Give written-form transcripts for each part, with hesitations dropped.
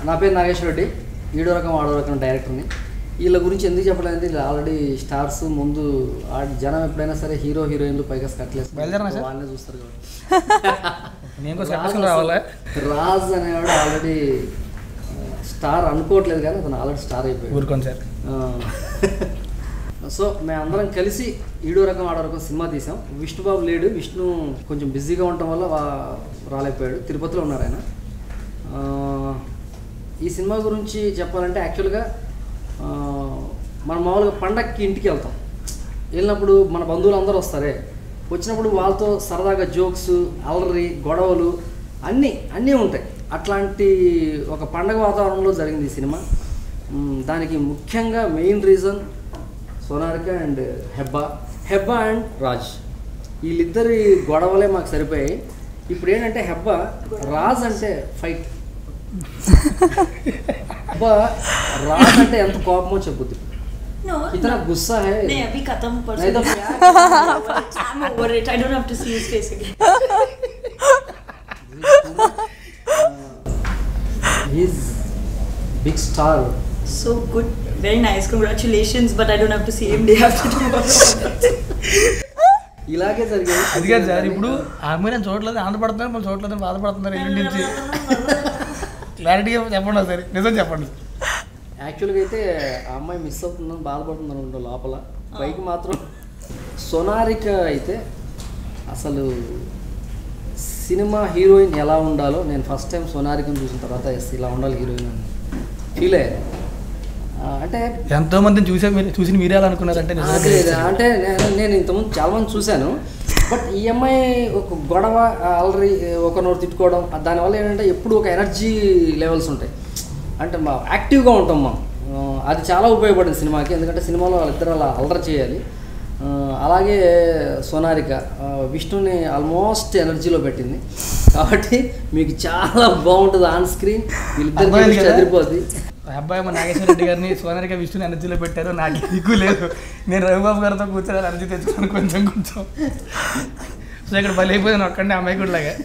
నా పేరు నాగేశ్వర రెడ్డి, ఈడో రకం ఆడో రకం డైరెక్టర్ని. వీళ్ళ గురించి ఎందుకు చెప్పలేదు, వీళ్ళు ఆల్రెడీ స్టార్స్. ముందు జనం ఎప్పుడైనా సరే హీరో హీరోయిన్లు పైగా స్కట్లేసి వాళ్ళనే చూస్తారు కాబట్టి రాజ్ అనేవాడు ఆల్రెడీ స్టార్ అనుకోవట్లేదు, కానీ అతను ఆల్రెడీ స్టార్ అయిపోయాడు సార్. సో మేమందరం కలిసి ఈడో రకం ఆడో రకం సినిమా తీసాం. విష్ణుబాబు లేడు, విష్ణు కొంచెం బిజీగా ఉండటం వల్ల రాలేకపోయాడు, తిరుపతిలో ఉన్నారు ఆయన. ఈ సినిమా గురించి చెప్పాలంటే యాక్చువల్గా మనం మామూలుగా పండగకి ఇంటికి వెళ్తాం, వెళ్ళినప్పుడు మన బంధువులు అందరూ వస్తారే, వచ్చినప్పుడు వాళ్ళతో సరదాగా జోక్స్, అల్లరి, గొడవలు అన్నీ ఉంటాయి. అట్లాంటి ఒక పండగ వాతావరణంలో జరిగింది ఈ సినిమా. దానికి ముఖ్యంగా main reason Sonalika and Hebah and Raj, వీళ్ళిద్దరి గొడవలే మాకు సరిపోయాయి. ఇప్పుడు ఏంటంటే హెబ్బా రాజ్ అంటే ఫైట్, రాజ్ అంటే ఎంత కోపమో చెప్పుద్ది. इतना गुस्सा है नहीं अभी खत्म परसों I'm over it I don't have to see his face again he's big star so good very nice congratulations but I don't have to see him day after tomorrow ఇలాగే జరిగింది. అది కాదు సార్, ఇప్పుడు ఆమె నేను చూడలేదు, ఆనందపడుతున్నారు, మనం చూడలేదు, బాధపడుతున్నారు. ఇంటి నుంచి క్లారిటీగా చెప్పండి సార్, నిజం చెప్పండి. యాక్చువల్గా అయితే ఆ అమ్మాయి మిస్ అవుతుందని బాధపడుతుంది అనుకుంటా లోపల, పైకి మాత్రం. సోనాలిక అయితే అసలు సినిమా హీరోయిన్ ఎలా ఉండాలో నేను ఫస్ట్ టైం సోనాలికను చూసిన తర్వాత ఇలా ఉండాలి హీరోయిన్ అని ఫీల్ అయ్యాను. అంటే ఎంతోమందిని చూసి మీరే అలా అనుకున్నారంటే అంటే నేను ఇంతకుముందు చాలామంది చూశాను, బట్ ఈ అమ్మాయి ఒక గొడవ, అల్లరి, ఒకరినొకరు తిట్టుకోవడం, దానివల్ల ఏంటంటే ఎప్పుడు ఒక ఎనర్జీ లెవెల్స్ ఉంటాయి, అంటే యాక్టివ్గా ఉంటాం మనం. అది చాలా ఉపయోగపడింది సినిమాకి, ఎందుకంటే సినిమాలో వాళ్ళిద్దరు అలా అల్లరి చేయాలి. అలాగే సోనాలిక విష్ణుని ఆల్మోస్ట్ ఎనర్జీలో పెట్టింది, కాబట్టి మీకు చాలా బాగుంటుంది ఆన్ స్క్రీన్. వీళ్ళిద్దరు చదిరిపోద్ది. అబ్బాయి మా నాగేశ్వర రెడ్డి గారిని సోనాలిక విష్ణుని ఎనర్జీలో పెట్టారు, నాకు దిక్కు లేదు. నేను రవిబాబు గారితో కూర్చొని ఎనర్జీ తెచ్చుకున్నాను కొంచెం. సో ఇక్కడ బలి అయిపోయాను ఒక్కడే, అమ్మాయి కూడా లాగా.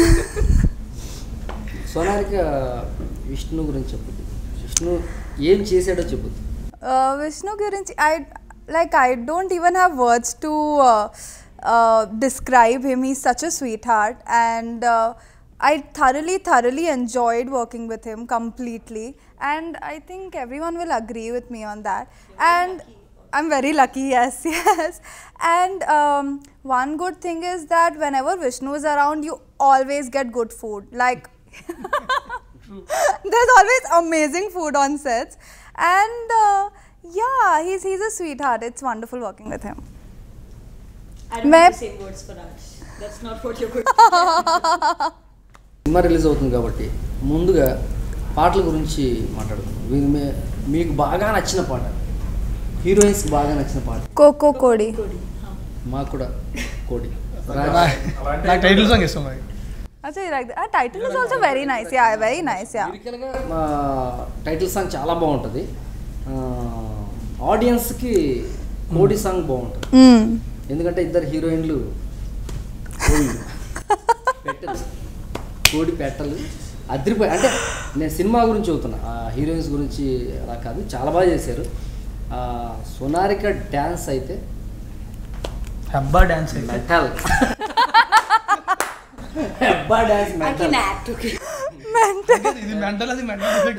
సోనాలిక విష్ణు గురించి చెప్పుద్ది, విష్ణు ఏం చేశాడో చెప్పుద్ది. విష్ణు గురించి I don't even have words to describe him. He's such a sweetheart and I thoroughly enjoyed working with him completely, and I think everyone will agree with me on that. And I'm very lucky, yes. And one good thing is that whenever Vishnu is around, you always get good food. Like there's always amazing food on sets, and yeah, he's a sweetheart. It's wonderful working with him. I don't have to say words for Raj. That's not what you're going to cinema release అవుతుంది కాబట్టి ముందుగా పాటల గురించి మాట్లాడుతున్నాం. మీకు బాగా నచ్చిన పాట, హీరోయిన్స్కి బాగా నచ్చిన పాట? కోకో కోడి. మాకు కూడా కోడి. టైటిల్ సాంగ్ ఇస్తాం. Actually, like that title is also very nice. Yeah, very nice. Yeah. లిరికల్గా టైటిల్ సాంగ్ చాలా బాగుంటుంది. ఆడియన్స్కి కోడి సాంగ్ బాగుంటుంది, ఎందుకంటే ఇద్దరు హీరోయిన్లు కోడి పెట్టలు అదిరిపోయి. అంటే నేను సినిమా గురించి చెబుతున్నా, హీరోయిన్స్ గురించి అలా కాదు, చాలా బాగా చేశారు. సోనాలిక డ్యాన్స్ అయితే Hebah dance metal, Hebah dance metal. ఇది మెంటల్, అది మెంటల్.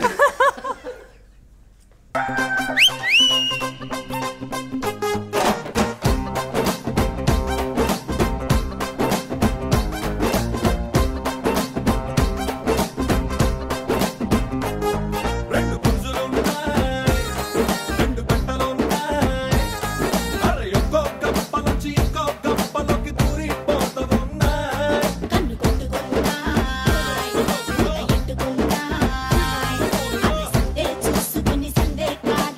సందే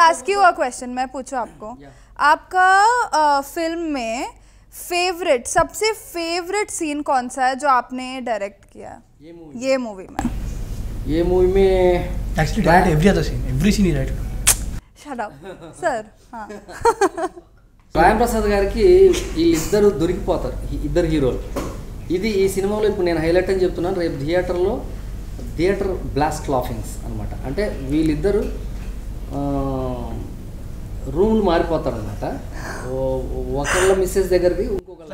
ask you a question. मैं पूछूं आपको. आपका फिल्म में फेवरेट सबसे फेवरेट सीन कौन सा है जो आपने डायरेक्ट किया ये मूवी में? ये मूवी में Actually, direct every other scene. Every scene is right. Shut up, sir. हाँ. రాయం ప్రసాద్ గారికి వీళ్ళిద్దరు దొరికిపోతారు, ఇద్దరు హీరోలు. ఇది ఈ సినిమాలో ఇప్పుడు నేను హైలైట్ అని చెప్తున్నాను. రేపు థియేటర్ బ్లాస్ట్ లాఫింగ్స్ అనమాట. అంటే వీళ్ళిద్దరు రూమ్లు మారిపోతారు అనమాట. ఒకళ్ళ మిస్సెస్ దగ్గరికి ఇంకొకళ్ళ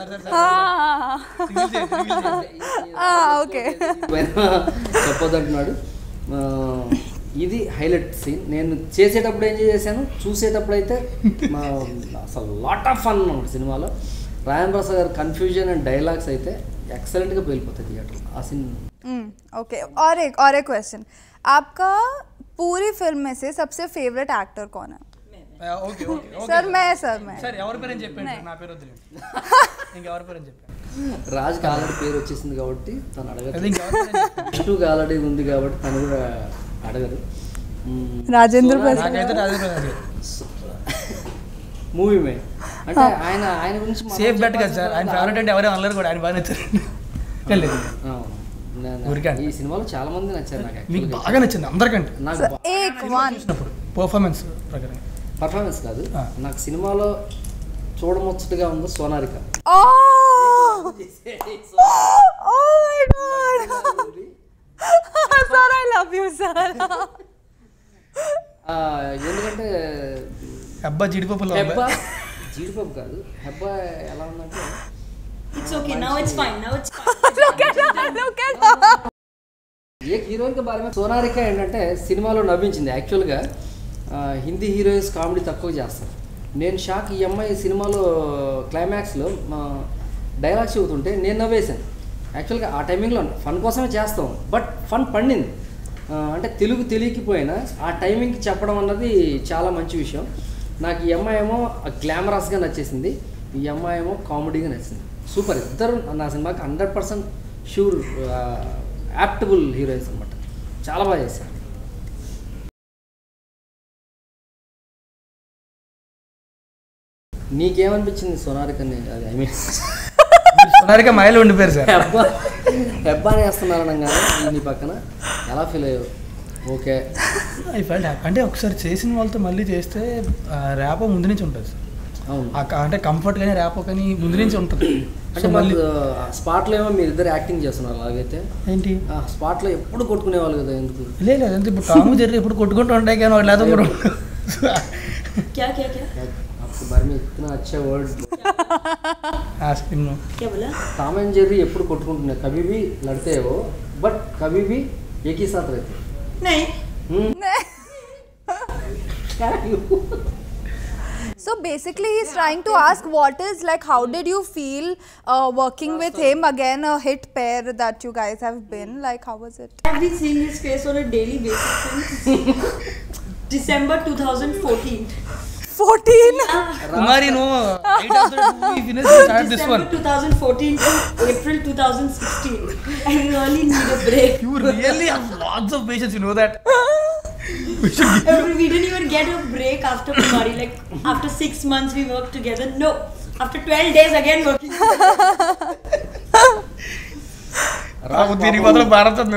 చెప్పొద్దంటున్నాడు. ఇది హైలైట్ సీన్. నేను చేసేటప్పుడు ఎంజాయ్ చేశాను, చూసేటప్పుడు అయితే అసలు లాట్ ఆఫ్ ఫన్ అన్నమాట సినిమాలో. రాయం ప్రసాద్ గారు కన్ఫ్యూజన్ అండ్ డైలాగ్స్ అయితే एक्सेलेंटగా వెళ్ళిపోతాయి థియేటర్ ఆ सीन. ओके, और एक क्वेश्चन, आपका पूरी फिल्म में से सबसे फेवरेट एक्टर कौन है? ఓకే सर मैं సరే ఎవరి పేరు అని చెప్పండి, నా పేరు వద్దు. ఇంకెవరి పేరు అని చెప్పండి. రాజ్కి ఆల్రెడీ పేరు వచ్చేసింది కాబట్టి తను అడగదు. విష్ణుకి ఆల్రెడీ ఉంది కాబట్టి తను కూడా అడగరు. राजेंद्र మూవీ మే అంటే ఆయన గురించి సేఫ్ బెట్ కదా సార్. ఆయన ఫేవరెట్ అంటే ఎవరే అనలేరు కూడా, ఆయన బాగా నచ్చారు. ఈ సినిమాలో చాలా మంది నచ్చారు నాకు. మీకు బాగా నచ్చింది అందరికంటే? నాకు చూసినప్పుడు పర్ఫార్మెన్స్ ప్రకారం. పర్ఫార్మెన్స్ కాదు, నాకు సినిమాలో చూడముచ్చటగా ఉంది సోనారిక. ఎందుకంటే హెబ్బా జీడిపప్పు కాదు, హెబ్బా ఎలా ఉందంటే It's okay, now it's fine. ఏ హీరోయిన్ కే బారే మే సోనారిక ఏంటంటే సినిమాలో నవ్వించింది. యాక్చువల్గా హిందీ హీరోయిన్స్ కామెడీ తక్కువ చేస్తారు. నేను షాక్. ఈ అమ్మాయి సినిమాలో క్లైమాక్స్లో డైలాగ్స్ చెబుతుంటే నేను నవ్వేశాను. యాక్చువల్గా ఆ టైమింగ్లో ఫన్ కోసమే చేస్తాం, బట్ ఫన్ పండింది. అంటే తెలుగు తెలియకపోయినా ఆ టైమింగ్కి చెప్పడం అన్నది చాలా మంచి విషయం. నాకు ఈ అమ్మాయి ఏమో గ్లామరస్గా నచ్చేసింది, ఈ అమ్మాయి ఏమో కామెడీగా నచ్చింది. సూపర్, ఇద్దరు నా సినిమాకి 100% షూర్ యాప్టబుల్ హీరోయిన్స్ అనమాట. చాలా బాగా చేశారు. నీకేమనిపించింది సోనారికని? అది ఐ మీన్ సోనారిక మైలు ఉండిపోయారు సార్. హెబ్బాని వేస్తున్నారు అనగానే నీ పక్కన ఎలా ఫీల్ అయ్యావు? Okay, I felt happy. అంటే ఒకసారి చేసిన వాళ్ళతో మళ్ళీ చేస్తే ర్యాపో ముందు నుంచి ఉంటుంది సార్. అవును, అంటే కంఫర్ట్ కానీ ర్యాపో కానీ ముందు నుంచి ఉంటుంది. అంటే మళ్ళీ స్పాట్లో ఏమో మీరు ఇద్దరు యాక్టింగ్ చేస్తున్నారు. అలాగైతే ఏంటి స్పాట్లో ఎప్పుడు కొట్టుకునేవాళ్ళు కదా, ఎందుకు? లేదు అంటే ఇప్పుడు టాము జెర్రీ ఎప్పుడు కొట్టుకుంటూ ఉంటాయి కానీ వాళ్ళు లేదా क्या आपको बारे में इतना अच्छा वर्ड क्या बोला? टॉम एंड जेरी ఎప్పుడు కొట్టుకుంటున్నారు, कभी भी लड़ते हो बट कभी भी एक ही साथ रहते नहीं. So basically he's trying to ask what is like, how did you feel working with him, again a hit pair that you guys have been, like how was it? I've been seeing his face on a daily basis since December 2014. 14? Kumari no, we finished December 2014 to April 2016. I really need a break. You really have lots of patience, you know that. We didn't even get a break after Kumari. Like after 6 months we worked together. No, after 12 days again working together. Bharat అంటే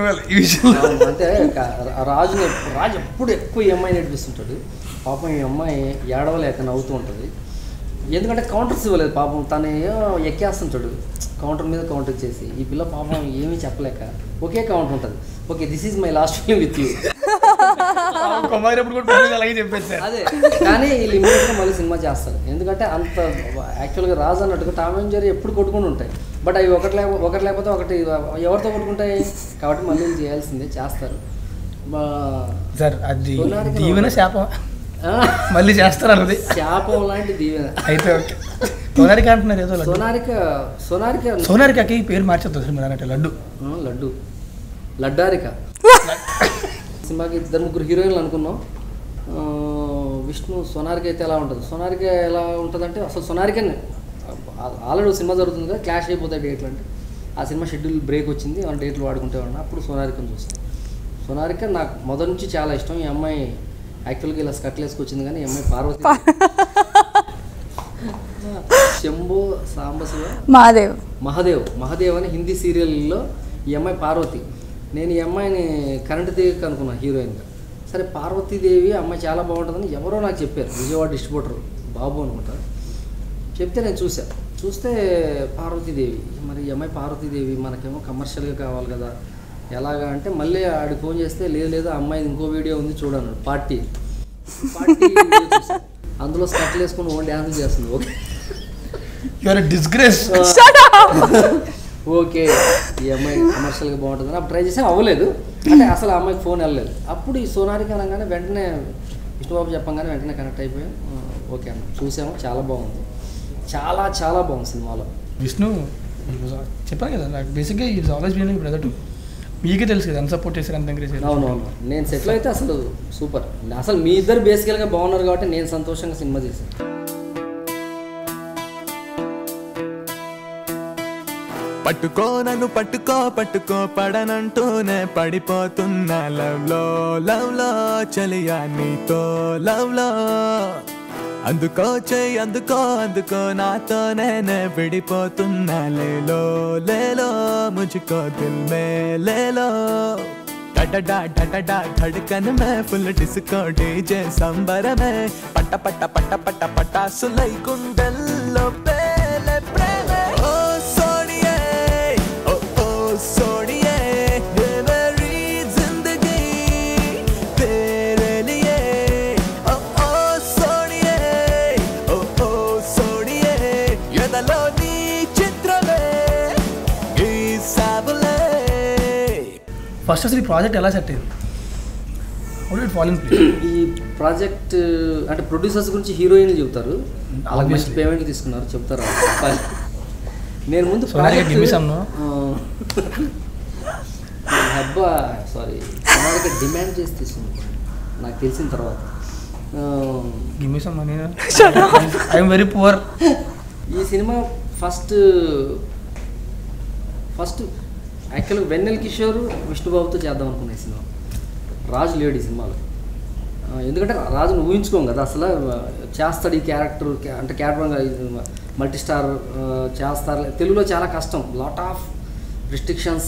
రాజు ఎప్పుడు ఎక్కువ ఈ అమ్మాయి నడిపిస్తుంటాడు. పాపం ఈ అమ్మాయి ఏడవలేక నవ్వుతూ ఉంటుంది. ఎందుకంటే కౌంటర్స్ ఇవ్వలేదు పాపం, తను ఎక్కేస్తుంటాడు కౌంటర్ మీద కౌంటర్ చేసి. ఈ పిల్ల పాపం ఏమీ చెప్పలేక ఒకే కౌంటర్ ఉంటుంది. Okay, this is my last film with you. అదే, కానీ వీళ్ళు ఇమీడియట్గా మళ్ళీ సినిమా చేస్తారు. ఎందుకంటే అంత యాక్చువల్గా రాజు అన్నట్టుగా టామ్ అండ్ జెర్రీ ఎప్పుడు కొట్టుకుని ఉంటాయి, బట్ అవి ఒకటి లేకపోతే ఒకటి ఎవరితో కొట్టుకుంటాయి కాబట్టి మళ్ళీ చేయాల్సిందే, చేస్తారు. సార్ అది దీవెన శాపం, మళ్ళీ చేస్తారు అన్నది శాపం లాంటి దీవెన. అయితే ఓకే, సోనారిక అంటున్నారు ఏదో. సోనారికకి పేరు మార్చేద్దాం సార్ మీరు అన్నట్టు. లడ్డారిక. సినిమాకి 2-3 హీరోయిన్లు అనుకున్నాం. విష్ణు సోనారిక అయితే ఎలా ఉంటుంది? సోనారిక ఎలా ఉంటుందంటే అసలు సోనారికనే ఆల్రెడీ సినిమా జరుగుతుంది కదా, క్లాష్ అయిపోతాయి డేట్లు. అంటే ఆ సినిమా షెడ్యూల్ బ్రేక్ వచ్చింది, ఆ డేట్లు వాడుకుంటే ఉన్నా అప్పుడు సోనారికను చూస్తాను. సోనారిక నాకు మొదటి నుంచి చాలా ఇష్టం. ఈ అమ్మాయి యాక్చువల్గా ఇలా స్కట్లు వేసుకొచ్చింది కానీ ఈ అమ్మాయి పార్వతి శంభో సాంబశివ మహాదేవ్ అని హిందీ సీరియల్లో ఈ అమ్మాయి పార్వతి. నేను ఈ అమ్మాయిని కరెంట్ తీగ అనుకున్నాను హీరోయిన్గా. సరే పార్వతీదేవి అమ్మాయి చాలా బాగుంటుందని ఎవరో నాకు చెప్పారు, విజయవాడ డిస్ట్రిబ్యూటర్ బాబు అనుకుంటా చెప్తే నేను చూస్తే పార్వతీదేవి. మరి ఈ అమ్మాయి పార్వతీదేవి మనకేమో కమర్షియల్గా కావాలి కదా, ఎలాగా అంటే మళ్ళీ ఆడికి ఫోన్ చేస్తే లేదు అమ్మాయి ఇంకో వీడియో ఉంది చూడను, పార్టీ వీడియో చూసా. అందులో స్కట్లు వేసుకుని ఓన్ డ్యాన్స్ చేస్తుంది. ఓకే డిస్గ్రేస్ ఓకే ఈ అమ్మాయి కమర్షియల్గా బాగుంటుందని అప్పుడు ట్రై చేసి అవ్వలేదు. అంటే అసలు ఆ అమ్మాయికి ఫోన్ వెళ్ళలేదు. అప్పుడు ఈ సోనారికి అనగానే వెంటనే విష్ణుబాబు చెప్పంగానే వెంటనే కనెక్ట్ అయిపోయాం. ఓకే అన్న చూసాము, చాలా బాగుంది, చాలా బాగుంది సినిమాలో. విష్ణు చెప్పాను కదా నాకు బేసిక్గా is always been brother to మీకే తెలుసు కదా, ఎంత సపోర్ట్ చేశారు, ఎంత ఎంకరేజ్ చేశారు. అవునవును, నేను సెటిల్ అయితే అసలు సూపర్. అసలు మీ ఇద్దరు బేసికల్గా బాగున్నారు కాబట్టి నేను సంతోషంగా సినిమా చేశాను. పట్టుకో నన్ను పట్టుకో పడనంటూనే పడిపోతున్నా లవ్ లో చలియా నీతో లవ్ లో అందుకో చెయ్యి అందుకో నాతో నేనే విడిపోతున్నా లేలో ముझको दिल में ले लो डडडा धड़कन में फुल डिस्को डीजे संबर में पट्टा पटासुलై గుండెల్లో పేలే ప్రేమే ఓ सोनिए ओ सोनिए ये मेरी जिंदगी तेरे लिए ओ सोनिए ओ सोनिए ये दलोनी చిత్రమే ఈ సాబలే. ఫస్ట్ అసలు ఈ ప్రాజెక్ట్ ఎలా సెట్ అయింది? How did it fall in place? ఈ ప్రాజెక్ట్ అంటే ప్రొడ్యూసర్స్ గురించి హీరోయిన్లు చెబుతారు, మంచి పేమెంట్లు తీసుకున్నారు చెప్తారు. నేను ముందు హబ్బా సారీ సోనాలిక డిమాండ్ చేసి తీసుకున్నాను నాకు తెలిసిన తర్వాత. I'm very poor. ఈ సినిమా ఫస్ట్ యాక్చువల్గా వెన్నెల కిషోర్ విష్ణుబాబుతో చేద్దాం అనుకున్న ఈ సినిమా. రాజు లేడు ఈ సినిమాలో. ఎందుకంటే రాజును ఊహించుకోం కదా అసలు చేస్తాడు ఈ క్యారెక్టర్, అంటే క్యారెక్టర్ మల్టీ స్టార్ చేస్తారు. తెలుగులో చాలా కష్టం, లాట్ ఆఫ్ రిస్ట్రిక్షన్స్,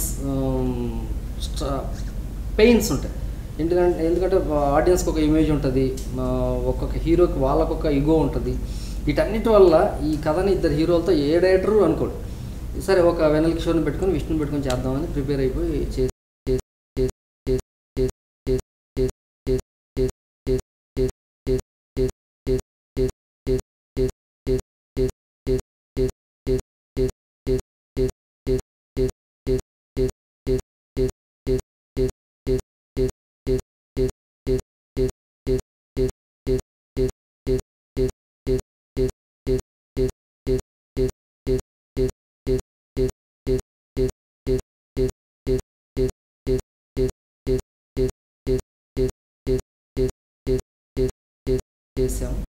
పెయిన్స్ ఉంటాయి. ఎందుకంటే ఆడియన్స్కి ఒక ఇమేజ్ ఉంటుంది, ఒక్కొక్క హీరోకి వాళ్ళకొక ఇగో ఉంటుంది. వీటన్నిటి వల్ల ఈ కథని ఇద్దరు హీరోలతో ఏ డైరెక్టరు అనుకోడు. సరే ఒక వెన్నెల కిషోర్ని పెట్టుకొని విష్ణుని పెట్టుకొని చేద్దామని ప్రిపేర్ అయిపోయి చేసాము.